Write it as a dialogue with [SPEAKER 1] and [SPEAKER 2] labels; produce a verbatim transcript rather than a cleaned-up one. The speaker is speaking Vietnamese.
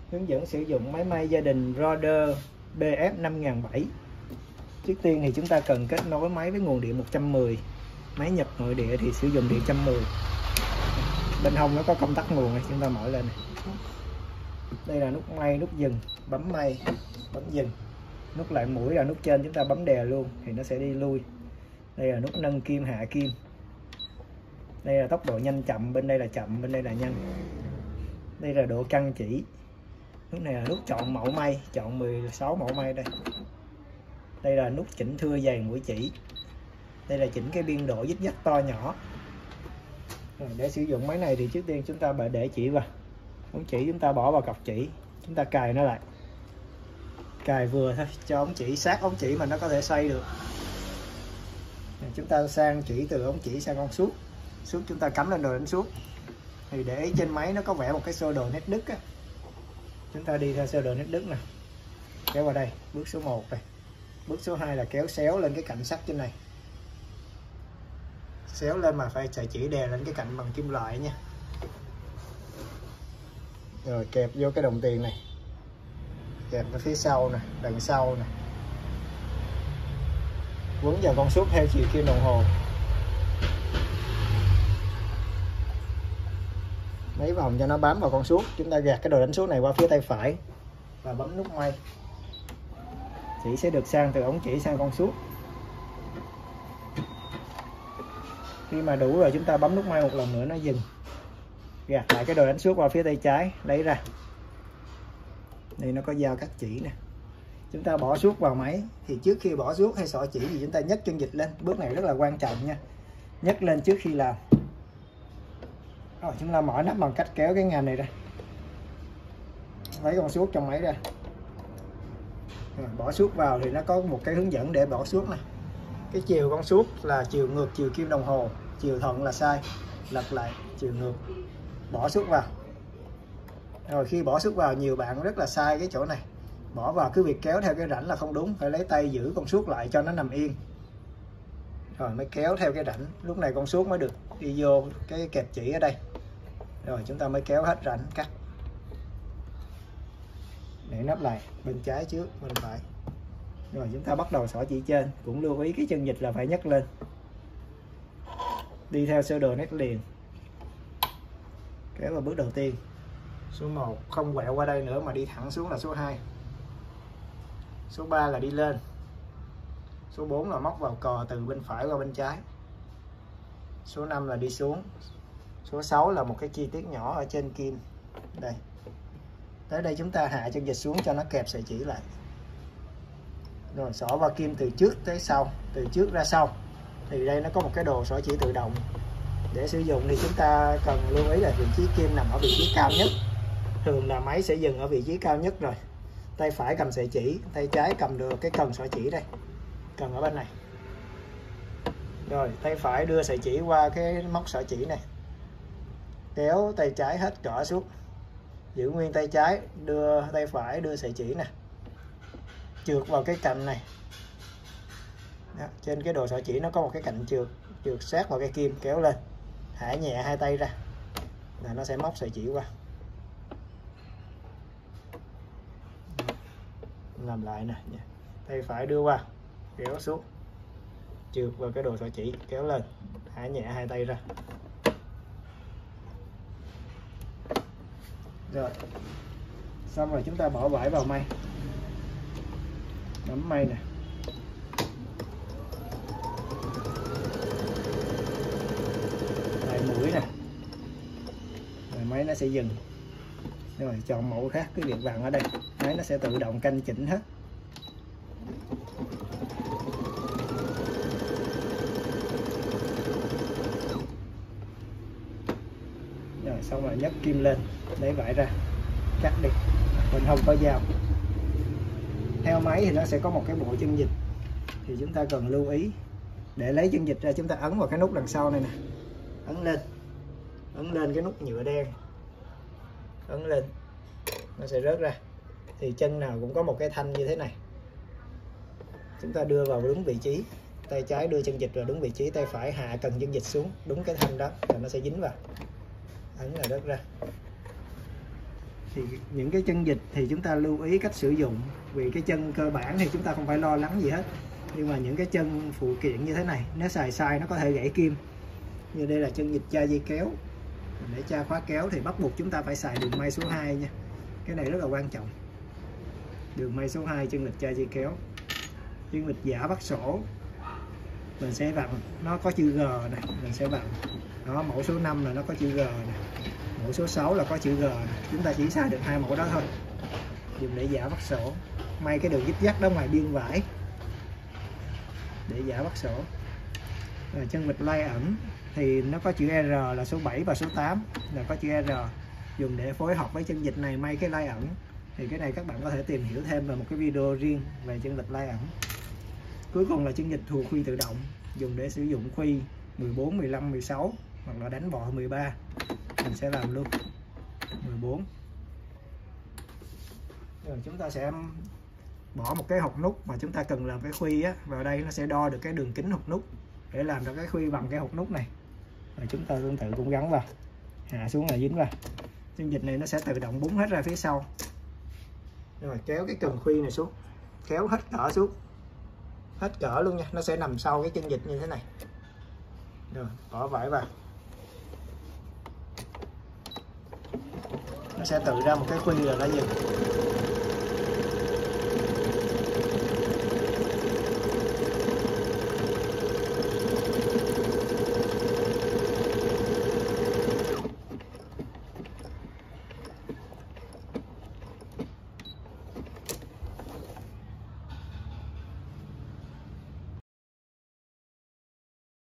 [SPEAKER 1] Hướng dẫn sử dụng máy may gia đình Roder B F năm nghìn bảy trăm. Trước tiên thì chúng ta cần kết nối máy với nguồn điện một trăm mười. Máy nhập nội địa thì sử dụng điện một trăm mười. Bên hông nó có công tắc nguồn này, chúng ta mở lên này. Đây là nút may, nút dừng, bấm may, bấm dừng. Nút lại mũi là nút trên, chúng ta bấm đè luôn thì nó sẽ đi lui. Đây là nút nâng kim, hạ kim. Đây là tốc độ nhanh chậm, bên đây là chậm, bên đây là nhanh. Đây là độ căng chỉ. Nút này là nút chọn mẫu may, chọn mười sáu mẫu may đây. Đây là nút chỉnh thưa dày mũi chỉ. Đây là chỉnh cái biên độ dít dắt to nhỏ. Rồi, để sử dụng máy này thì trước tiên chúng ta phải để chỉ vào. Ống chỉ chúng ta bỏ vào cọc chỉ, chúng ta cài nó lại. Cài vừa thôi, cho ống chỉ sát ống chỉ mà nó có thể xoay được. Rồi, chúng ta sang chỉ từ ống chỉ sang con suốt. Suốt chúng ta cắm lên đồ đánh suốt. Thì để ý trên máy nó có vẽ một cái sơ đồ nét đứt á. Chúng ta đi theo sơ đồ nét đứt nè. Kéo vào đây, bước số một đây. Bước số hai là kéo xéo lên cái cạnh sắt trên này. Xéo lên mà phải sợi chỉ đè lên cái cạnh bằng kim loại nha. Rồi kẹp vô cái đồng tiền này. Kẹp ở phía sau nè, đằng sau nè. Quấn vào con suốt theo chiều kim đồng hồ. Mấy vòng cho nó bám vào con suốt. Chúng ta gạt cái đồ đánh suốt này qua phía tay phải và bấm nút may. Chỉ sẽ được sang từ ống chỉ sang con suốt. Khi mà đủ rồi chúng ta bấm nút may một lần nữa nó dừng. Gạt lại cái đồ đánh suốt qua phía tay trái, lấy ra. Đây nó có dao cắt chỉ nè. Chúng ta bỏ suốt vào máy thì trước khi bỏ suốt hay xỏ chỉ thì chúng ta nhấc chân vịt lên. Bước này rất là quan trọng nha. Nhấc lên trước khi làm. Rồi chúng ta mở nắp bằng cách kéo cái ngàm này ra. Lấy con suốt trong máy ra. Rồi, bỏ suốt vào thì nó có một cái hướng dẫn để bỏ suốt này. Cái chiều con suốt là chiều ngược chiều kim đồng hồ, chiều thuận là sai, lật lại chiều ngược. Bỏ suốt vào. Rồi khi bỏ suốt vào nhiều bạn rất là sai cái chỗ này. Bỏ vào cứ việc kéo theo cái rãnh là không đúng, phải lấy tay giữ con suốt lại cho nó nằm yên. Rồi mới kéo theo cái rãnh, lúc này con suốt mới được đi vô cái kẹp chỉ ở đây. Rồi chúng ta mới kéo hết rãnh cắt. Để nắp lại bên trái trước, bên phải. Rồi chúng ta bắt đầu xỏ chỉ trên, cũng lưu ý cái chân vịt là phải nhấc lên. Đi theo sơ đồ nét liền. Kéo vào bước đầu tiên. Số một không quẹo qua đây nữa mà đi thẳng xuống là số hai. Số ba là đi lên. Số bốn là móc vào cò từ bên phải qua bên trái. Số năm là đi xuống. Số sáu là một cái chi tiết nhỏ ở trên kim. Đây. Tới đây chúng ta hạ chân vịt xuống cho nó kẹp sợi chỉ lại. Rồi xỏ vào kim từ trước tới sau, từ trước ra sau. Thì đây nó có một cái đồ xỏ chỉ tự động. Để sử dụng thì chúng ta cần lưu ý là vị trí kim nằm ở vị trí cao nhất. Thường là máy sẽ dừng ở vị trí cao nhất rồi. Tay phải cầm sợi chỉ, tay trái cầm được cái cần xỏ chỉ đây. Cần ở bên này. Rồi tay phải đưa sợi chỉ qua cái móc xỏ chỉ này. Kéo tay trái hết cỡ xuống. Giữ nguyên tay trái, đưa tay phải đưa sợi chỉ nè. Trượt vào cái cạnh này. Đó, trên cái đồ xỏ chỉ nó có một cái cạnh trượt, trượt sát vào cái kim, kéo lên. Thả nhẹ hai tay ra. Là nó sẽ móc sợi chỉ qua. Làm lại nè, tay phải đưa qua, kéo xuống, trượt vào cái đồ xỏ chỉ, kéo lên, thả nhẹ hai tay ra. Rồi, xong rồi chúng ta bỏ vải vào may, bấm may nè. Lại mũi nè, rồi máy nó sẽ dừng. Rồi chọn mẫu khác, cái việc vặn ở đây, máy nó sẽ tự động canh chỉnh hết. Rồi xong rồi nhấc kim lên, lấy vải ra, cắt đi. Mình không có dao. Theo máy thì nó sẽ có một cái bộ chân vịt, thì chúng ta cần lưu ý. Để lấy chân vịt ra chúng ta ấn vào cái nút đằng sau này nè, ấn lên, ấn lên cái nút nhựa đen, ấn lên, nó sẽ rớt ra. Thì chân nào cũng có một cái thanh như thế này. Chúng ta đưa vào đúng vị trí, tay trái đưa chân vịt vào đúng vị trí, tay phải hạ cần chân vịt xuống đúng cái thanh đó, rồi nó sẽ dính vào, ấn là rớt ra. Thì những cái chân vịt thì chúng ta lưu ý cách sử dụng, vì cái chân cơ bản thì chúng ta không phải lo lắng gì hết, nhưng mà những cái chân phụ kiện như thế này nếu xài sai nó có thể gãy kim. Như đây là chân vịt cha dây kéo, để cha khóa kéo thì bắt buộc chúng ta phải xài đường may số hai nha, cái này rất là quan trọng. Đường may số hai chân vịt cha dây kéo. Chân vịt giả bắt sổ mình sẽ vào, nó có chữ G này, mình sẽ vào đó. Mẫu số năm là nó có chữ G này, mẫu số sáu là có chữ G này. Chúng ta chỉ xài được hai mẫu đó thôi, dùng để giả bắt sổ. May cái đường dít dắt đó ngoài biên vải để giả bắt sổ. Rồi chân vịt lai ẩn thì nó có chữ R là số bảy và số tám là có chữ R, dùng để phối hợp với chân vịt này may cái lai ẩn. Thì cái này các bạn có thể tìm hiểu thêm vào một cái video riêng về chân vịt lai ẩn. Cuối cùng là chân vịt thùa khuy tự động, dùng để sử dụng khuy mười bốn, mười lăm, mười sáu hoặc là đánh bọ mười ba. Mình sẽ làm luôn mười bốn. Rồi chúng ta sẽ bỏ một cái hột nút mà chúng ta cần làm cái khuy á vào đây, nó sẽ đo được cái đường kính hột nút để làm ra cái khuy bằng cái hột nút này. Rồi chúng ta tương tự cũng gắn vào, hạ xuống là dính vào. Chân vịt này nó sẽ tự động búng hết ra phía sau. Rồi kéo cái cần khuy này xuống, kéo hết cỡ xuống, hết cỡ luôn nha, nó sẽ nằm sau cái chân vịt như thế này. Rồi bỏ vải vào, nó sẽ tự ra một cái khuy rồi nó dừng.